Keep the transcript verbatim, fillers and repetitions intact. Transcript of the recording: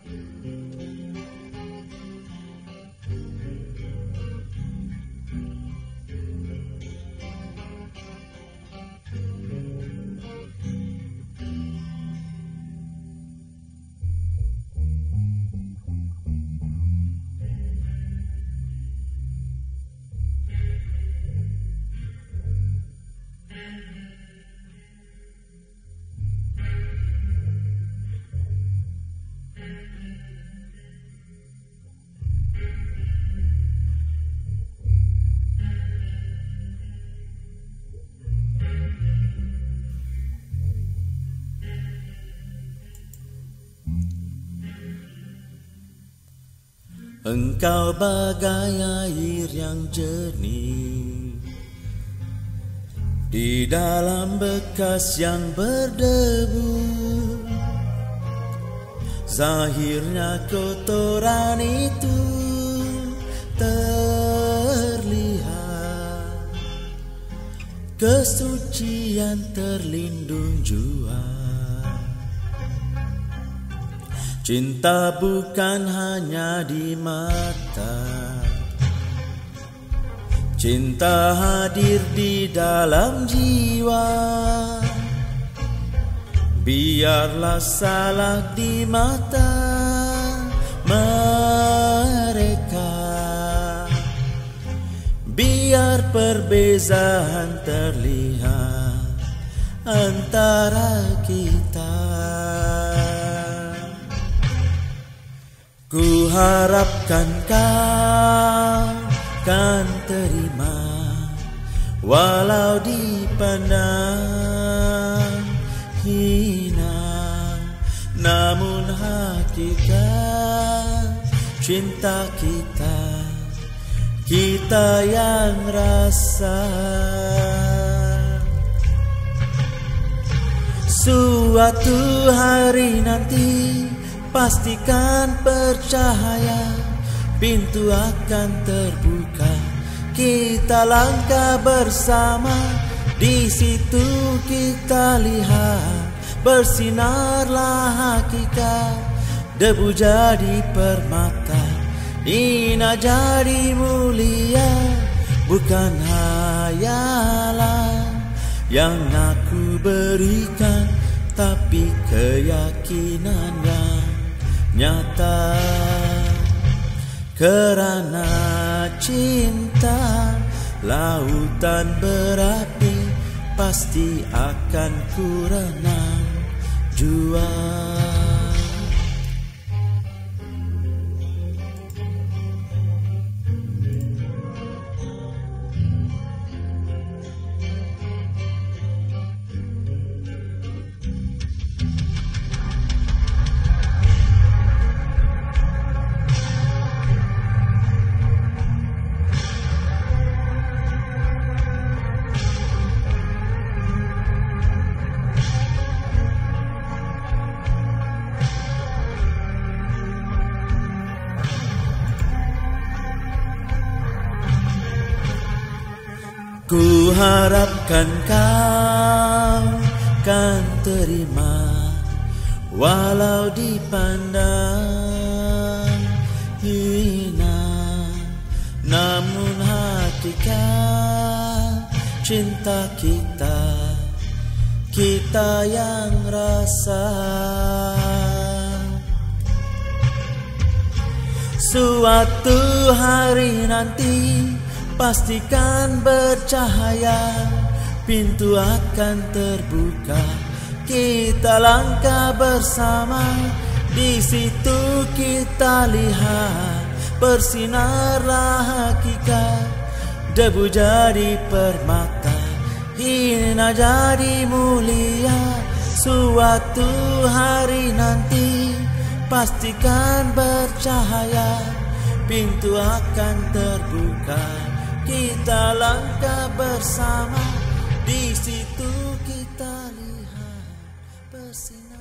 Engkau bagai air yang jernih di dalam bekas yang berdebu. Zahirnya kotoran itu terlihat, kesucian terlindung jua. Cinta bukan hanya di mata, cinta hadir di dalam jiwa. Biarlah salah di mata mereka, biar perbezaan terlihat antara kita. Ku harapkan kau kan terima, walau dipandang hina, namun hakikat cinta kita, kita yang rasa. Suatu hari nanti pastikan percaya, pintu akan terbuka, kita langkah bersama. Di situ kita lihat bersinarlah hakikat, debu jadi permata, ina jadi mulia. Bukan hayalan yang aku berikan, tapi keyakinan yang nyata. Kerana cinta lautan berapi, pasti akan ku renang jua. Ku harapkan kau kan terima, walau dipandang hina, namun hakikat cinta kita, kita yang rasa. Suatu hari nanti pastikan bercahaya, pintu akan terbuka, kita langkah bersama. Di situ kita lihat bersinarlah hakikat, debu jadi permata, hina jadi mulia. Suatu hari nanti pastikan bercahaya, pintu akan terbuka, kita langkah bersama. Di situ kita lihat bersinar.